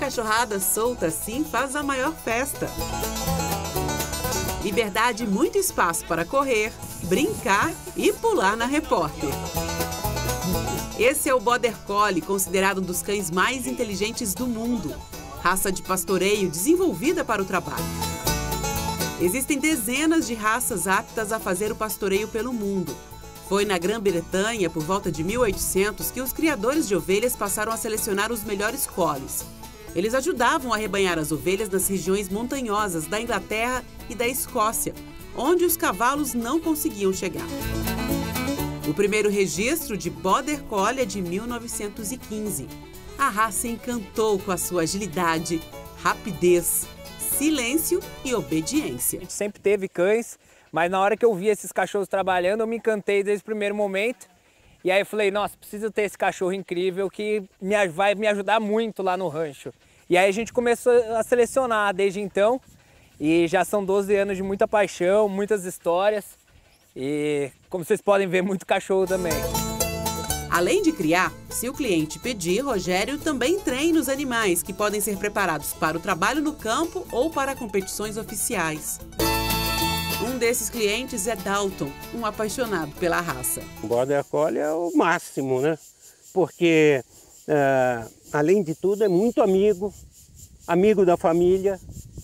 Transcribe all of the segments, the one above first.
cachorrada solta assim faz a maior festa. Liberdade e muito espaço para correr, brincar e pular na repórter. Esse é o Border Collie, considerado um dos cães mais inteligentes do mundo. Raça de pastoreio desenvolvida para o trabalho. Existem dezenas de raças aptas a fazer o pastoreio pelo mundo. Foi na Grã-Bretanha, por volta de 1800, que os criadores de ovelhas passaram a selecionar os melhores collies. Eles ajudavam a arrebanhar as ovelhas nas regiões montanhosas da Inglaterra e da Escócia, onde os cavalos não conseguiam chegar. O primeiro registro de Border Collie é de 1915. A raça encantou com a sua agilidade, rapidez, silêncio e obediência. A gente sempre teve cães, mas na hora que eu vi esses cachorros trabalhando, eu me encantei desde o primeiro momento. E aí eu falei, nossa, preciso ter esse cachorro incrível que vai me ajudar muito lá no rancho. E aí a gente começou a selecionar desde então. E já são 12 anos de muita paixão, muitas histórias. E como vocês podem ver, muito cachorro também. Além de criar, se o cliente pedir, Rogério também treina os animais que podem ser preparados para o trabalho no campo ou para competições oficiais. Um desses clientes é Dalton, um apaixonado pela raça. O Border Collie é o máximo, né? Porque, além de tudo, é muito amigo da família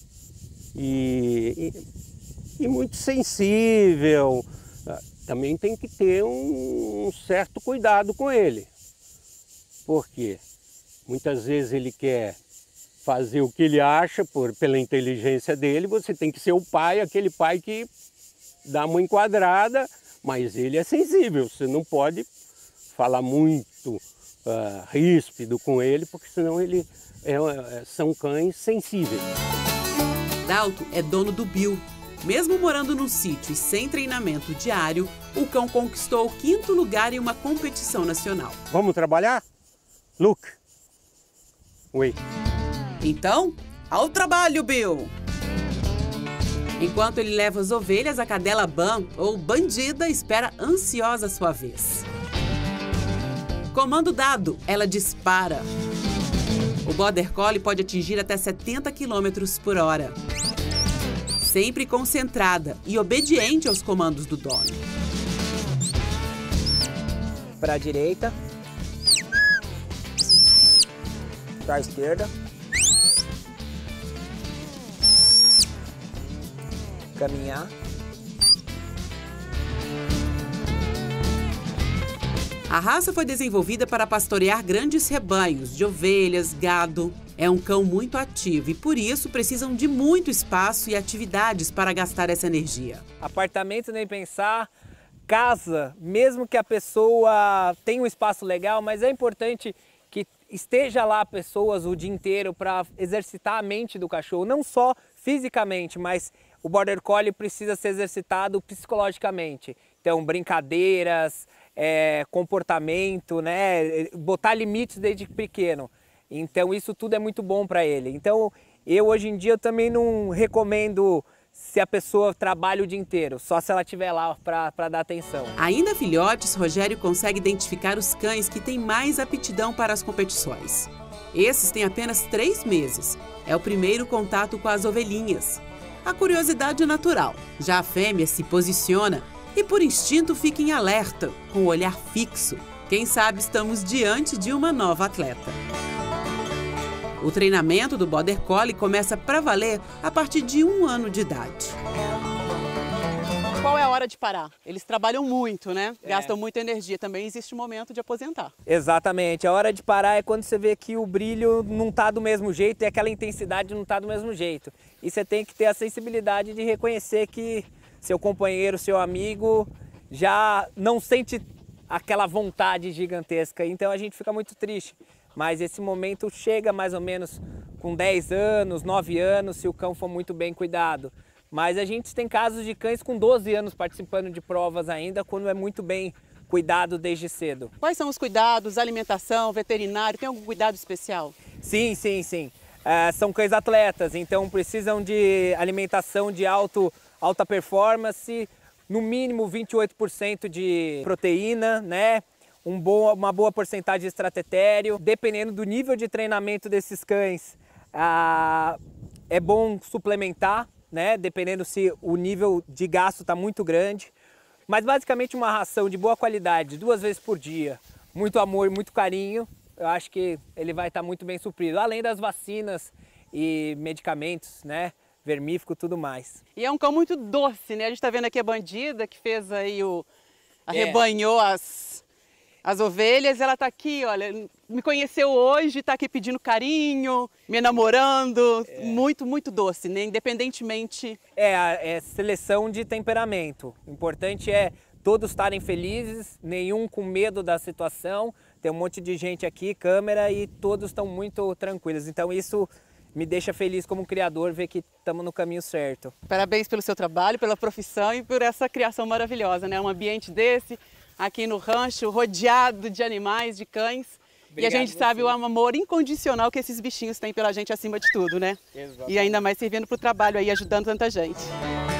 e muito sensível. Também tem que ter um certo cuidado com ele, porque muitas vezes ele quer fazer o que ele acha pela inteligência dele. Você tem que ser o pai, aquele pai que dá uma enquadrada, mas ele é sensível. Você não pode falar muito ríspido com ele, porque senão são cães sensíveis. Dalton é dono do Bill. Mesmo morando num sítio e sem treinamento diário, o cão conquistou o 5º lugar em uma competição nacional. Vamos trabalhar? Look. Wait. Então, ao trabalho, Bill! Enquanto ele leva as ovelhas, a cadela Ban, ou bandida, espera ansiosa sua vez. Comando dado, ela dispara. O Border Collie pode atingir até 70 km por hora. Sempre concentrada e obediente aos comandos do dono. Para a direita. Para a esquerda. Caminhar. A raça foi desenvolvida para pastorear grandes rebanhos de ovelhas, gado. É um cão muito ativo e, por isso, precisam de muito espaço e atividades para gastar essa energia. Apartamento nem pensar, casa, mesmo que a pessoa tenha um espaço legal, mas é importante que esteja lá pessoas o dia inteiro para exercitar a mente do cachorro, não só fisicamente, mas o Border Collie precisa ser exercitado psicologicamente. Então, brincadeiras, comportamento, né? Botar limites desde pequeno. Então isso tudo é muito bom para ele. Então hoje em dia eu também não recomendo se a pessoa trabalha o dia inteiro, só se ela estiver lá para dar atenção. Ainda filhotes, Rogério consegue identificar os cães que têm mais aptidão para as competições. Esses têm apenas 3 meses. É o primeiro contato com as ovelhinhas. A curiosidade é natural. Já a fêmea se posiciona e por instinto fica em alerta, com o olhar fixo. Quem sabe estamos diante de uma nova atleta. O treinamento do Border Collie começa para valer a partir de 1 ano de idade. Qual é a hora de parar? Eles trabalham muito, né? Gastam muita energia. Também existe um momento de aposentar. Exatamente. A hora de parar é quando você vê que o brilho não está do mesmo jeito e aquela intensidade não está do mesmo jeito. E você tem que ter a sensibilidade de reconhecer que seu companheiro, seu amigo já não sente aquela vontade gigantesca. Então a gente fica muito triste. Mas esse momento chega mais ou menos com 10 anos, 9 anos, se o cão for muito bem cuidado. Mas a gente tem casos de cães com 12 anos participando de provas ainda, quando é muito bem cuidado desde cedo. Quais são os cuidados, alimentação, veterinário, tem algum cuidado especial? Sim. São cães atletas, então precisam de alimentação de alta performance, no mínimo 28% de proteína, né? Uma boa porcentagem de extratetéreo. Dependendo do nível de treinamento desses cães, É bom suplementar, né? Dependendo se o nível de gasto está muito grande. Mas basicamente uma ração de boa qualidade, 2 vezes por dia, muito amor, muito carinho, eu acho que ele vai estar muito bem suprido. Além das vacinas e medicamentos, né? Vermífugo e tudo mais. E é um cão muito doce, né? A gente está vendo aqui a Bandida, que fez aí arrebanhou as ovelhas. Ela está aqui, olha, me conheceu hoje, está aqui pedindo carinho, me namorando. Muito, muito doce, né? Independentemente. É seleção de temperamento. O importante é todos estarem felizes, nenhum com medo da situação. Tem um monte de gente aqui, câmera, e todos estão muito tranquilos. Então isso me deixa feliz como criador ver que estamos no caminho certo. Parabéns pelo seu trabalho, pela profissão e por essa criação maravilhosa, né? Um ambiente desse, aqui no rancho, rodeado de animais, de cães. Obrigado, e a gente sabe o amor incondicional que esses bichinhos têm pela gente acima de tudo, né? Exatamente. E ainda mais servindo para o trabalho aí, ajudando tanta gente.